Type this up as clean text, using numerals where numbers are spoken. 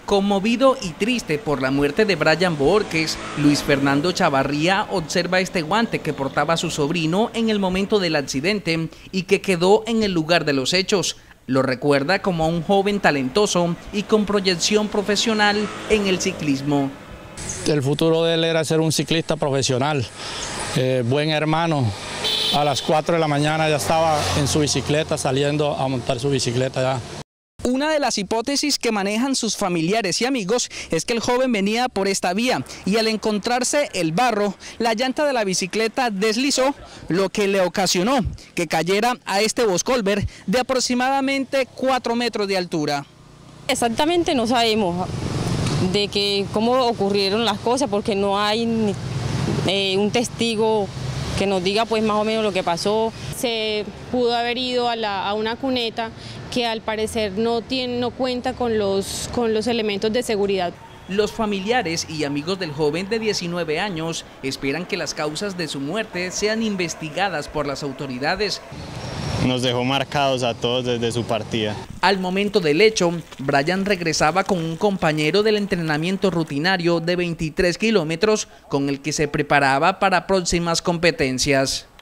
Conmovido y triste por la muerte de Brian Bohórquez, Luis Fernando Chavarría observa este guante que portaba su sobrino en el momento del accidente y que quedó en el lugar de los hechos. Lo recuerda como un joven talentoso y con proyección profesional en el ciclismo. El futuro de él era ser un ciclista profesional, buen hermano. A las 4 de la mañana ya estaba en su bicicleta, saliendo a montar su bicicleta ya. Una de las hipótesis que manejan sus familiares y amigos es que el joven venía por esta vía y al encontrarse el barro, la llanta de la bicicleta deslizó, lo que le ocasionó que cayera a este boscolver de aproximadamente 4 metros de altura. Exactamente no sabemos cómo ocurrieron las cosas porque no hay un testigo que nos diga pues más o menos lo que pasó. Se pudo haber ido a una cuneta que al parecer no cuenta con los elementos de seguridad. Los familiares y amigos del joven de 19 años esperan que las causas de su muerte sean investigadas por las autoridades. Nos dejó marcados a todos desde su partida. Al momento del hecho, Brian regresaba con un compañero del entrenamiento rutinario de 23 kilómetros con el que se preparaba para próximas competencias.